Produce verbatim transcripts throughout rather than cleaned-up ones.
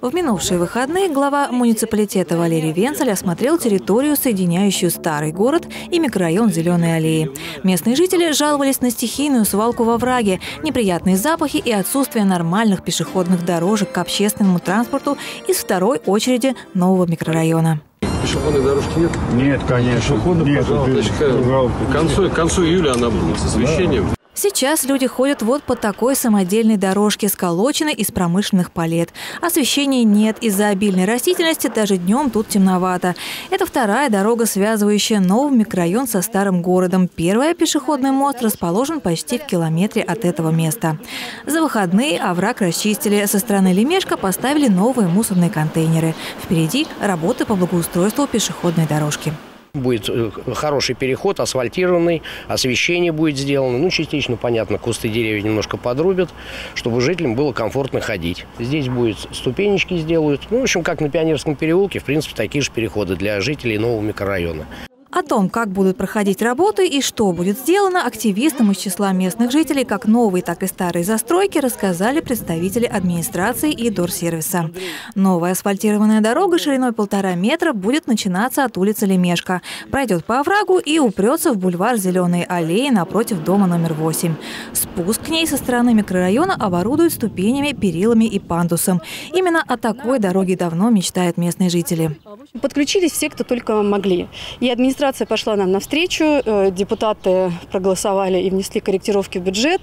В минувшие выходные глава муниципалитета Валерий Венцель осмотрел территорию, соединяющую старый город и микрорайон Зеленой аллеи. Местные жители жаловались на стихийную свалку во враге, неприятные запахи и отсутствие нормальных пешеходных дорожек к общественному транспорту из второй очереди нового микрорайона. Пешеходной дорожки нет? Нет, конечно. Нет, Значит, к, концу, к концу июля она будет с освещением. Сейчас люди ходят вот по такой самодельной дорожке, сколоченной из промышленных палет. Освещения нет, из-за обильной растительности даже днем тут темновато. Это вторая дорога, связывающая новый микрорайон со старым городом. Первый пешеходный мост расположен почти в километре от этого места. За выходные овраг расчистили. Со стороны Лемешка поставили новые мусорные контейнеры. Впереди работы по благоустройству пешеходной дорожки. Будет хороший переход, асфальтированный, освещение будет сделано. Ну, частично, понятно, кусты, деревья немножко подрубят, чтобы жителям было комфортно ходить. Здесь будет ступенечки сделают. Ну, в общем, как на Пионерском переулке, в принципе, такие же переходы для жителей нового микрорайона. О том, как будут проходить работы и что будет сделано, активистам из числа местных жителей как новой, так и старой застройки рассказали представители администрации и Дорсервиса. Новая асфальтированная дорога шириной полтора метра будет начинаться от улицы Лемешка, пройдет по оврагу и упрется в бульвар Зеленой аллеи напротив дома номер восемь. Спуск к ней со стороны микрорайона оборудуют ступенями, перилами и пандусом. Именно о такой дороге давно мечтают местные жители. Подключились все, кто только могли. И администрация пошла нам навстречу, депутаты проголосовали и внесли корректировки в бюджет.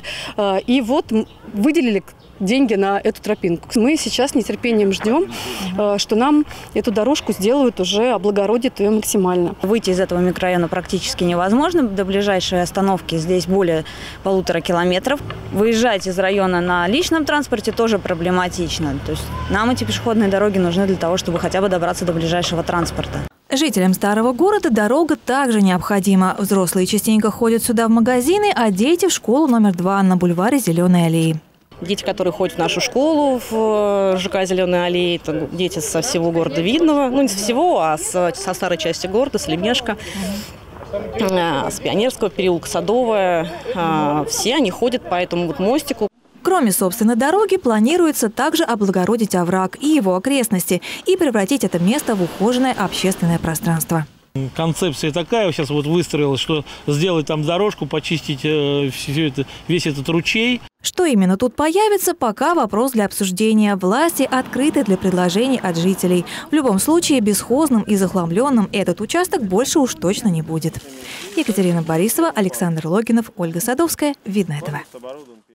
И вот выделили деньги на эту тропинку. Мы сейчас с нетерпением ждем, что нам эту дорожку сделают, уже облагородят ее максимально. Выйти из этого микрорайона практически невозможно. До ближайшей остановки здесь более полутора километров. Выезжать из района на личном транспорте тоже проблематично. То есть нам эти пешеходные дороги нужны для того, чтобы хотя бы добраться до ближайшего транспорта. Жителям старого города дорога также необходима. Взрослые частенько ходят сюда в магазины, а дети в школу номер два на бульваре Зеленой аллеи. Дети, которые ходят в нашу школу в ЖК «Зеленая аллея», это дети со всего города Видного, ну не со всего, а с, со старой части города, с Лемешка, с Пионерского переулка, Садовая. Все они ходят по этому вот мостику. Кроме собственной дороги, планируется также облагородить овраг и его окрестности и превратить это место в ухоженное общественное пространство. Концепция такая сейчас вот выстроилась, что сделать там дорожку, почистить э, все это, весь этот ручей. Что именно тут появится, пока вопрос для обсуждения. Власти открыты для предложений от жителей. В любом случае, бесхозным и захламленным этот участок больше уж точно не будет. Екатерина Борисова, Александр Логинов, Ольга Садовская. Видно этого.